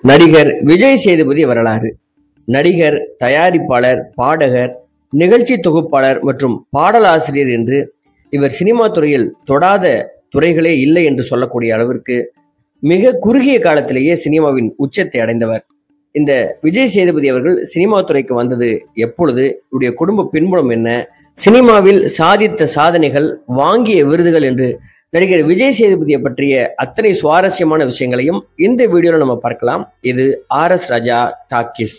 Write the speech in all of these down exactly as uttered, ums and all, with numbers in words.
நடிகர் விஜய் சேதுபதி வரலாறு. நடிகர், தயாரிப்பாளர், பாடகர், நிகழ்ச்சி தொகுப்பாளர் மற்றும் பாடலாசிரியர் என்று இவர் சினிமா துறையில் தொடாத துறைகளே இல்லை என்று சொல்லக்கூடிய அளவிற்கு மிக குறுகிய காலத்திலேயே சினிமாவின் உச்சத்தை அடைந்தவர். இந்த விஜய் சேதுபதி அவர்கள் சினிமா துறைக்கு வந்தது எப்பொழுது, இவருடைய குடும்ப பின்புலம் என்ன, சினிமாவில் சாதித்த சாதனைகள், வாங்கிய விருதுகள் என்று நடிகர் விஜய் சேதுபதியை பற்றிய அத்தனை சுவாரஸ்யமான விஷயங்களையும் இந்த வீடியோல நம்ம பார்க்கலாம். இது ஆர் எஸ் ராஜா டாக்கிஸ்.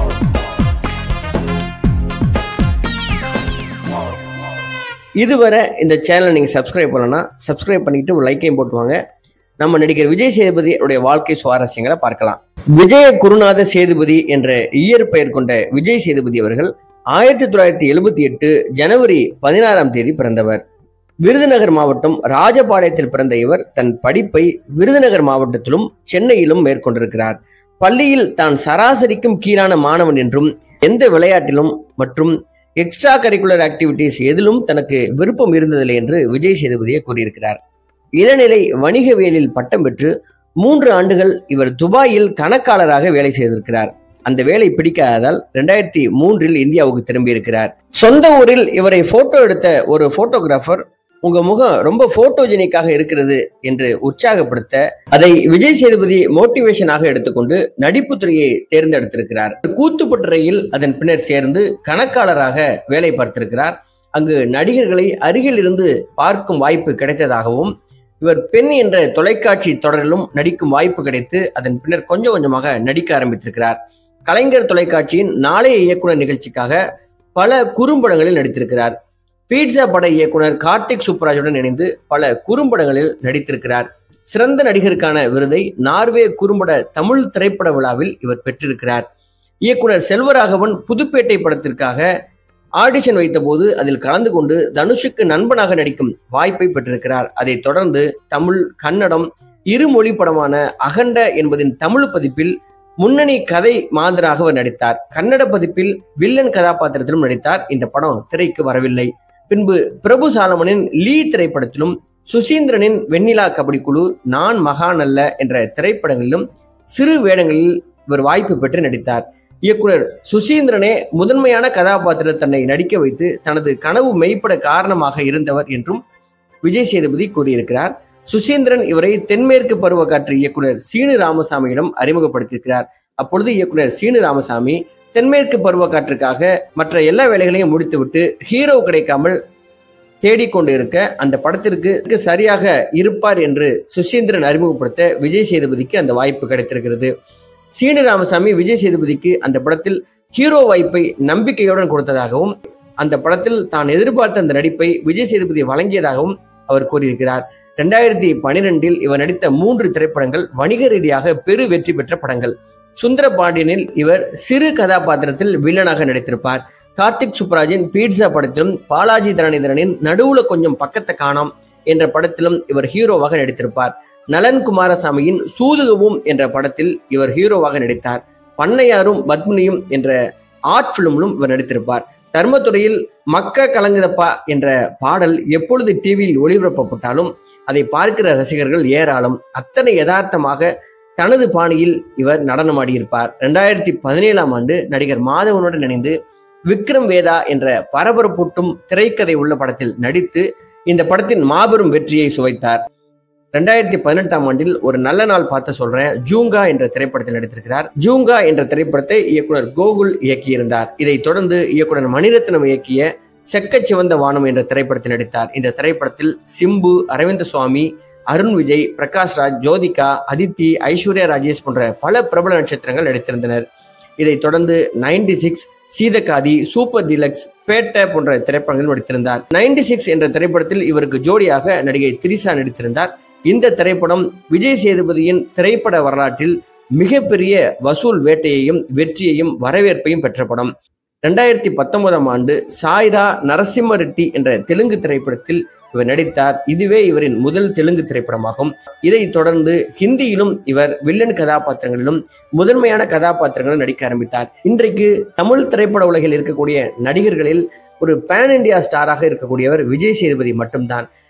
இதுவரை இந்த சேனலை நீங்க சப்ஸ்கிரைப் பண்ணலன்னா சப்ஸ்கிரைப் பண்ணிட்டு ஒரு லைக்கையும் போட்டுவாங்க. நம்ம நடிகர் விஜய் சேதுபதி அவருடைய வாழ்க்கை சுவாரஸ்யங்களை பார்க்கலாம். விஜய குருநாத சேதுபதி என்ற இயற்பெயர் கொண்ட விஜய் சேதுபதி அவர்கள் ஆயிரத்தி தொள்ளாயிரத்தி எழுபத்தி எட்டு ஜனவரி பதினாறாம் தேதி பிறந்தவர். விருதுநகர் மாவட்டம் ராஜபாளையத்தில் பிறந்த இவர் தன் படிப்பை விருதுநகர் மாவட்டத்திலும் சென்னையிலும் மேற்கொண்டிருக்கிறார். பள்ளியில் தான் சராசரிக்கும் கீழான மாணவன் என்றும் எந்த விளையாட்டிலும் மற்றும் எக்ஸ்ட்ரா கரிக்குலர் ஆக்டிவிட்டிஸ் எதிலும் தனக்கு விருப்பம் இருந்ததில்லை என்று விஜய் சேதுபதியை கூறியிருக்கிறார். இளநிலை வணிகவியலில் பட்டம் பெற்று மூன்று ஆண்டுகள் இவர் துபாயில் கணக்காளராக வேலை செய்திருக்கிறார். அந்த வேலை பிடிக்காததால் இரண்டாயிரத்தி மூன்றில் இந்தியாவுக்கு திரும்பி இருக்கிறார். சொந்த ஊரில் இவரை போட்டோ எடுத்த ஒரு போட்டோகிராஃபர், உங்க முகம் ரொம்ப போட்டோஜெனிக்காக இருக்கிறது என்று உற்சாகப்படுத்த அதை விஜய் சேதுபதி மோட்டிவேஷனாக எடுத்துக்கொண்டு நடிப்பு துறையை தேர்ந்தெடுத்திருக்கிறார். கூத்துப்பட்டுறையில் அதன் பின்னர் சேர்ந்து கணக்காளராக வேலை பார்த்திருக்கிறார். அங்கு நடிகர்களை அருகில் இருந்து பார்க்கும் வாய்ப்பு கிடைத்ததாகவும், இவர் பெண் என்ற தொலைக்காட்சி தொடரிலும் நடிக்கும் வாய்ப்பு கிடைத்து அதன் பின்னர் கொஞ்சம் கொஞ்சமாக நடிக்க ஆரம்பித்திருக்கிறார். கலைஞர் தொலைக்காட்சியின் நாளைய இயக்குனர் நிகழ்ச்சிக்காக பல குறும்படங்களில் நடித்திருக்கிறார். பீட்சா பட இயக்குனர் கார்த்திக் சுப்ராஜுடன் இணைந்து பல குறும்படங்களில் நடித்திருக்கிறார். சிறந்த நடிகருக்கான விருதை நார்வே குறும்பட தமிழ் திரைப்பட விழாவில் இவர் பெற்றிருக்கிறார். இயக்குனர் செல்வராகவன் புதுப்பேட்டை படத்திற்காக ஆடிஷன் வைத்த போது அதில் கலந்து கொண்டு தனுஷுக்கு நண்பனாக நடிக்கும் வாய்ப்பை பெற்றிருக்கிறார். அதைத் தொடர்ந்து தமிழ், கன்னடம் இருமொழி படமான அகண்ட என்பதின் தமிழ் பதிப்பில் முன்னணி கதை மாந்தராக அவர் நடித்தார். கன்னட பதிப்பில் வில்லன் கதாபாத்திரத்திலும் நடித்தார். இந்த படம் திரைக்கு வரவில்லை. பின்பு பிரபு சாலமனின் லீ திரைப்படத்திலும், சுசீந்திரனின் வெண்ணிலா கபடி குழு, நான் மகான் அல்ல என்ற திரைப்படங்களிலும் சிறு வேடங்களில் இவர் வாய்ப்பு பெற்று நடித்தார். இயக்குனர் சுசீந்திரனே முதன்மையான கதாபாத்திரத்தை தன்னை நடிக்க வைத்து தனது கனவு மெய்ப்பட காரணமாக இருந்தவர் என்றும் விஜய் சேதுபதி கூறியிருக்கிறார். சுசீந்திரன் இவரை தென்மேற்கு பருவக்காற்று இயக்குனர் சீனு ராமசாமியிடம் அறிமுகப்படுத்தியிருக்கிறார். அப்பொழுது இயக்குனர் சீனு ராமசாமி தென்மேற்கு பருவக்காற்றுக்காக மற்ற எல்லா வேலைகளையும் முடித்துவிட்டு ஹீரோ கிடைக்காமல் தேடிக்கொண்டு இருக்க அந்த படத்திற்கு சரியாக இருப்பார் என்று சுசீந்திரன் அறிமுகப்படுத்த விஜய் சேதுபதிக்கு அந்த வாய்ப்பு கிடைத்திருக்கிறது. சீனு ராமசாமி விஜய் சேதுபதிக்கு அந்த படத்தில் ஹீரோ வாய்ப்பை நம்பிக்கையுடன் கொடுத்ததாகவும், அந்த படத்தில் தான் எதிர்பார்த்த அந்த நடிப்பை விஜய் சேதுபதி வழங்கியதாகவும் அவர் கூறியிருக்கிறார். இரண்டாயிரத்தி பனிரெண்டில் இவர் நடித்த மூன்று திரைப்படங்கள் வணிக ரீதியாக பெரு வெற்றி பெற்ற படங்கள். சுந்தர பாண்டியனில் இவர் சிறு கதாபாத்திரத்தில் வில்லனாக நடித்திருப்பார். கார்த்திக் சுப்ராஜின் பீட்சா படத்திலும், பாலாஜி தரணிதரனின் நடுவுல கொஞ்சம் பக்கத்தை காணோம் என்ற படத்திலும் இவர் ஹீரோவாக நடித்திருப்பார். நலன் குமாரசாமியின் சூதுகவும் என்ற படத்தில் இவர் ஹீரோவாக நடித்தார். பண்ணையாரும் பத்மினியும் என்ற ஆர்ட் பிலிமிலும் இவர் நடித்திருப்பார். தர்மத்துறையில் மக்க கலங்குதப்பா என்ற பாடல் எப்பொழுது டிவியில் ஒளிபரப்பப்பட்டாலும் அதை பார்க்கிற ரசிகர்கள் ஏராளம். அத்தனை யதார்த்தமாக தனது பாணியில் இவர் நடனமாடியிருப்பார். இரண்டாயிரத்தி பதினேழாம் ஆண்டு நடிகர் மாதவனுடன் இணைந்து விக்ரம் வேதா என்ற பரபரப்பூட்டும் திரைக்கதை உள்ள படத்தில் நடித்து இந்த படத்தின் மாபெரும் வெற்றியை சுவைத்தார். இரண்டாயிரத்தி பதினெட்டாம் ஆண்டில் ஒரு நல்ல நாள் பார்த்து சொல்றேன் ஜூங்கா என்ற திரைப்படத்தில் நடித்திருக்கிறார். ஜூங்கா என்ற திரைப்படத்தை இயக்குனர் கோகுல் இயக்கியிருந்தார். இதைத் தொடர்ந்து இயக்குனர் மணிரத்னம் இயக்கிய செக்கச் சிவந்த வானம் என்ற திரைப்படத்தில் நடித்தார். இந்த திரைப்படத்தில் சிம்பு, அரவிந்த சுவாமி, அருண் விஜய், பிரகாஷ் ராஜ், ஜோதிகா, அதித்தி, ஐஸ்வர்யா ராஜேஷ் போன்ற பல பிரபல நட்சத்திரங்கள் நடித்திருந்தனர். இதைத் தொடர்ந்து ninety six, Seethakaathi, super deluxe, Petta போன்ற திரைப்படங்கள் நடித்திருந்தார். நைன்டி சிக்ஸ் என்ற திரைப்படத்தில் இவருக்கு ஜோடியாக நடிகை திரிசா நடித்திருந்தார். இந்த திரைப்படம் விஜய் சேதுபதியின் திரைப்பட வரலாற்றில் மிகப்பெரிய வசூல் வேட்டையையும் வெற்றியையும் வரவேற்பையும் பெற்ற படம். இரண்டாயிரத்தி பத்தொன்பதாம் ஆண்டு சாய்ரா நரசிம்ம ரெட்டி என்ற தெலுங்கு திரைப்படத்தில் இவர் நடித்தார். இதுவே இவரின் முதல் தெலுங்கு திரைப்படமாகும். இதைத் தொடர்ந்து ஹிந்தியிலும் இவர் வில்லன் கதாபாத்திரங்களிலும் முதன்மையான கதாபாத்திரங்களும் நடிக்க ஆரம்பித்தார். இன்றைக்கு தமிழ் திரைப்பட உலகில் இருக்கக்கூடிய நடிகர்களில் ஒரு பேன் இண்டியா ஸ்டாராக இருக்கக்கூடியவர் விஜய் சேதுபதி மட்டும்தான்.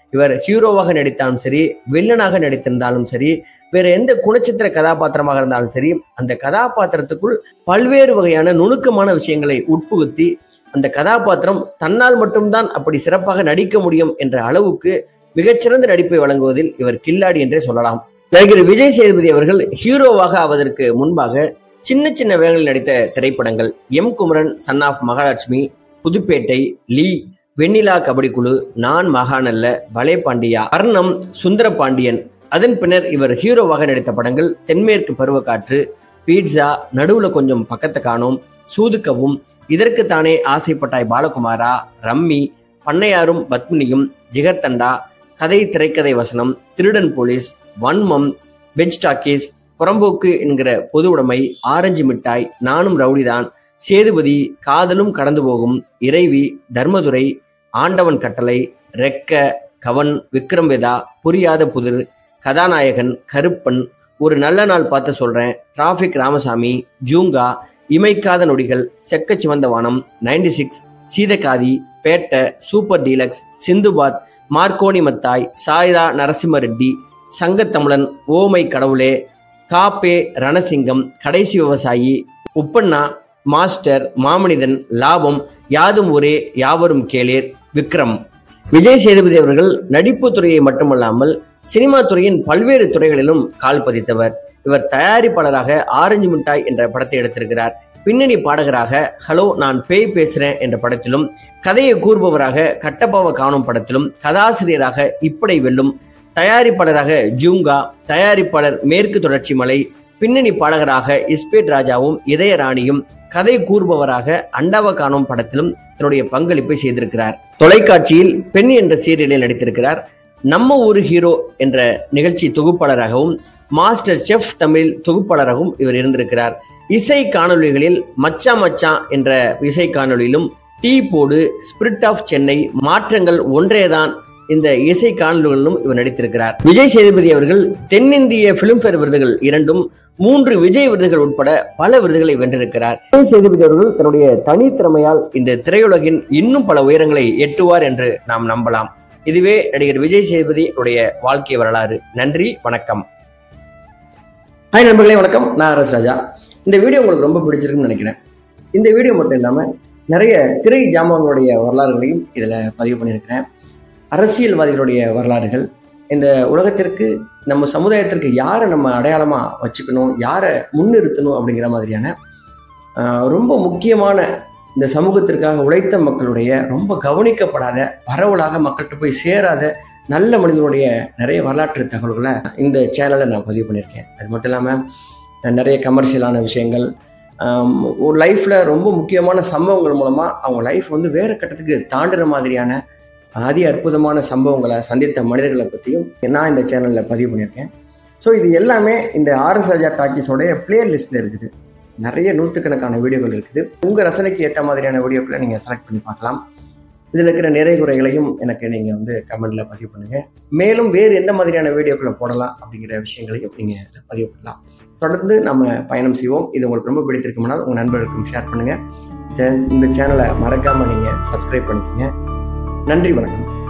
இவர் ஹீரோவாக நடித்தாலும் சரி, வில்லனாக நடித்திருந்தாலும் சரி, வேற எந்த குணச்சித்திர கதாபாத்திரமாக இருந்தாலும் சரி, அந்த கதாபாத்திரத்துக்குள் பல்வேறு வகையான நுணுக்கமான விஷயங்களை உட்புகுத்தி அந்த கதாபாத்திரம் தன்னால் மட்டும்தான் அப்படி சிறப்பாக நடிக்க முடியும் என்ற அளவுக்கு மிகச்சிறந்த நடிப்பை வழங்குவதில் இவர் கில்லாடி என்றே சொல்லலாம். நடிகர் விஜய் சேதுபதி அவர்கள் ஹீரோவாக ஆவதற்கு முன்பாக சின்ன சின்ன வேலைகளில் நடித்த திரைப்படங்கள் M Kumaran, son of Mahalakshmi, Pudhupettai, Lee, Vennila Kabadi Kuzhu, நான் மகாநல்ல, பலே பாண்டியா, அர்ணம், சுந்தர பாண்டியன். அதன் பின்னர் இவர் ஹீரோவாக நடித்த படங்கள் தென்மேற்கு பருவக்காற்று, பீட்சா, நடுவுல கொஞ்சம் பக்கத்தை காணோம், சூதுக்கவும், இதற்குத்தானே ஆசைப்பட்டாய் பாலகுமாரா, ரம்மி, பண்ணையாரும் பத்மினியும், ஜிகர்தண்டா, கதை திரைக்கதை வசனம், திருடன் போலீஸ், வன்மம், பெஞ்ச் டாக்கீஸ், புறம்போக்கு என்கிற பொது உடைமை, ஆரஞ்சு மிட்டாய், நானும் ரவுடிதான், சேதுபதி, காதலும் கடந்து போகும், இறைவி, தர்மதுரை, ஆண்டவன் கட்டளை, ரெக்க, கவன், விக்ரம் வேதா, புரியாத புதிர், கதாநாயகன், கருப்பன், ஒரு நல்ல நாள் பார்த்து சொல்றேன், டிராபிக் ராமசாமி, ஜூங்கா, இமைக்காத நொடிகள், Chekka Chivantha Vaanam, ninety six, Seethakaathi, Petta, super deluxe, Sindhubaadh, Marconi Mathai, Sye Raa Narasimha Reddy, Sangathamizhan, oh my Kadavule, காப்பே, ரணசிங்கம், கடைசி விவசாயி, உப்பண்ணா, மாஸ்டர், மாமனிதன், லாபம், யாதும் ஒரே யாவரும் கேளீர், விக்ரம். விஜய் சேதுபதி அவர்கள் நடிப்பு துறையை மட்டுமல்லாமல் சினிமா துறையின் பல்வேறு துறைகளிலும் கால் பதித்தவர். இவர் தயாரிப்பாளராக ஆரஞ்சு மிட்டாய் என்ற படத்தை எடுத்திருக்கிறார். பின்னணி பாடகராக ஹலோ நான் பேய் பேசுறேன் என்ற படத்திலும், கதையை கூறுபவராக கட்டப்பாவ காணும் படத்திலும், கதாசிரியராக இப்படை வெல்லும், தயாரிப்பாளராக ஜூங்கா, தயாரிப்பாளர் மேற்கு தொடர்ச்சி மலை, பின்னணி பாடகராக இஸ்பேட் ராஜாவும் இதய ராணியும், கதை கூறுபவராக அண்டாவ காணும் படத்திலும் தன்னுடைய பங்களிப்பை செய்திருக்கிறார். தொலைக்காட்சியில் பெண் என்ற சீரியலில் நடித்திருக்கிறார். நம்ம ஊரு ஹீரோ என்ற நிகழ்ச்சி தொகுப்பாளராகவும், மாஸ்டர் செஃப் தமிழ் தொகுப்பாளராகவும் இவர் இருந்திருக்கிறார். இசை காணொலிகளில் மச்சா மச்சா என்ற இசை காணொலியிலும், டீ போடு, ஸ்பிரிட் ஆஃப் சென்னை, மாற்றங்கள் ஒன்றேதான் இந்த இசை காணொலிகளிலும் இவர் நடித்திருக்கிறார். விஜய் சேதுபதி அவர்கள் தென்னிந்திய பிலிம்பேர் விருதுகள் இரண்டும், மூன்று விஜய் விருதுகள் உட்பட பல விருதுகளை வென்றிருக்கிறார். விஜய் சேதுபதி அவர்கள் தன்னுடைய தனித்திறமையால் இந்த திரையுலகின் இன்னும் பல உயரங்களை எட்டுவார் என்று நாம் நம்பலாம். இதுவே நடிகர் விஜய் சேதுபதி உடைய வாழ்க்கை வரலாறு. நன்றி, வணக்கம். ஹாய் நண்பர்களே, வணக்கம். நான் அரஸ் ராஜா. இந்த வீடியோ உங்களுக்கு ரொம்ப பிடிச்சிருக்குன்னு நினைக்கிறேன். இந்த வீடியோ மட்டும் இல்லாமல் நிறைய திரை ஜாமான்களுடைய வரலாறுகளையும் இதில் பதிவு பண்ணியிருக்கிறேன். அரசியல்வாதிகளுடைய வரலாறுகள், இந்த உலகத்திற்கு நம்ம சமுதாயத்திற்கு யாரை நம்ம அடையாளமாக வச்சுக்கணும், யாரை முன்னிறுத்தணும் அப்படிங்கிற மாதிரியான ரொம்ப முக்கியமான இந்த சமூகத்திற்காக உழைத்த மக்களுடைய ரொம்ப கவனிக்கப்படாத, பரவலாக மக்கள்கிட்ட போய் சேராத நல்ல மனிதனுடைய நிறைய வரலாற்று தகவல்களை இந்த சேனலில் நான் பதிவு பண்ணியிருக்கேன். அது மட்டும் இல்லாமல் நிறைய கமர்ஷியலான விஷயங்கள், ஒரு லைஃப்பில் ரொம்ப முக்கியமான சம்பவங்கள் மூலமாக அவங்க லைஃப் வந்து வேறு கட்டத்துக்கு தாண்டுற மாதிரியான அதி அற்புதமான சம்பவங்களை சந்தித்த மனிதர்களை பற்றியும் நான் இந்த சேனலில் பதிவு பண்ணியிருக்கேன். ஸோ இது எல்லாமே இந்த ஆர்எஸ் ராஜா டாக்கீஸோடைய பிளேலிஸ்ட்டில் இருக்குது. நிறைய நூற்றுக்கணக்கான வீடியோக்கள் இருக்குது. உங்கள் ரசனைக்கு ஏற்ற மாதிரியான வீடியோக்களை நீங்கள் செலக்ட் பண்ணி பார்க்கலாம். இதில் இருக்கிற நிறை குறைகளையும் எனக்கு நீங்கள் வந்து கமெண்டில் பதிவு பண்ணுங்கள். மேலும் வேறு எந்த மாதிரியான வீடியோக்களை போடலாம் அப்படிங்கிற விஷயங்களையும் நீங்கள் பதிவு பண்ணலாம். தொடர்ந்து நம்ம பயணம் செய்வோம். இது உங்களுக்கு ரொம்ப பிடித்திருக்குமானால் உங்கள் நண்பர்களுக்கும் ஷேர் பண்ணுங்கள். இந்த சேனலை மறக்காமல் நீங்கள் சப்ஸ்கிரைப் பண்ணிக்கோங்க. நன்றி, வணக்கம்.